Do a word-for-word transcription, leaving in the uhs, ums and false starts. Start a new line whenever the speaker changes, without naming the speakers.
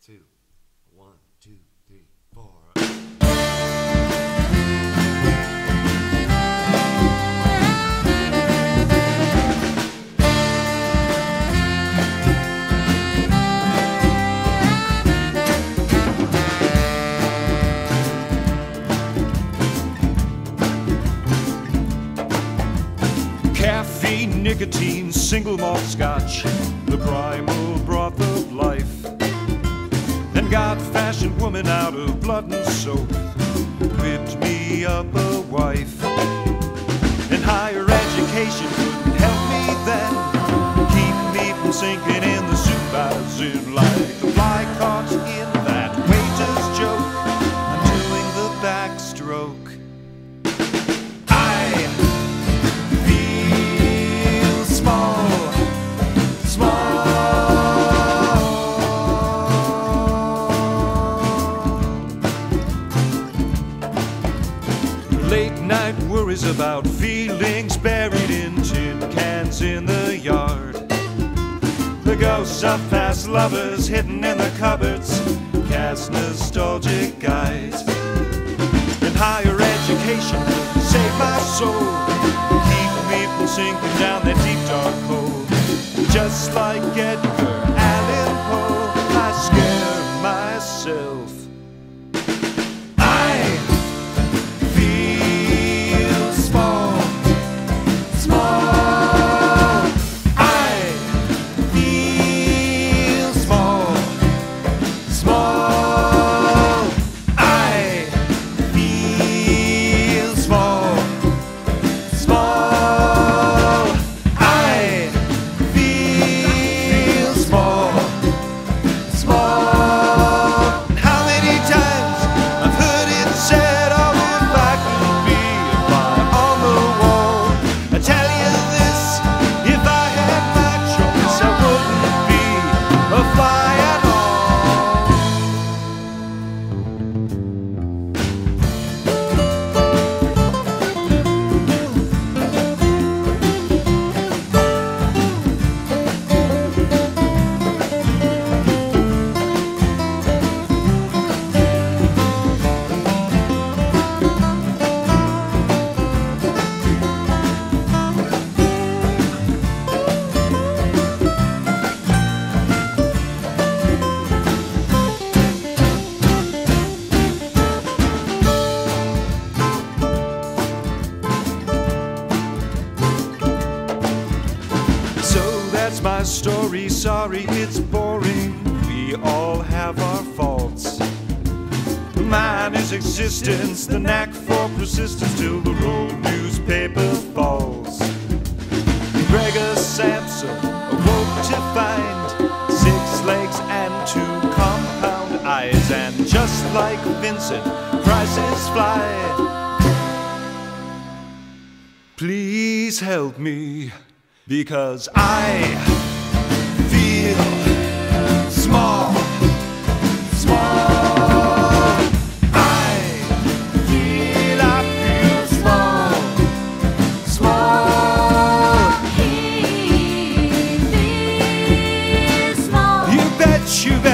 two. One, two, three, four.
Caffeine, nicotine, single malt scotch, the primal broth of life. Then God-fashioned woman out of blood and soap whipped me up a wife. And higher education couldn't help me then, keep me from sinking in the soup I was in like a fly caught in that waiter's joke. I'm doing the backstroke. Late night worries about feelings buried in tin cans in the yard. The ghosts of past lovers hidden in the cupboards cast nostalgic eyes. And higher education saved my soul, keep me from sinking down that deep dark hole. Just like Edgar Allan Poe, I scare myself. That's my story, sorry it's boring, we all have our faults. Mine is existence, the knack for persistence till the rolled newspaper falls. Gregor Samson awoke to find six legs and two compound eyes, and just like Vincent, prices fly. Please help me, because I feel small, small. I feel, I feel small, small.
He feels small.
You bet you bet.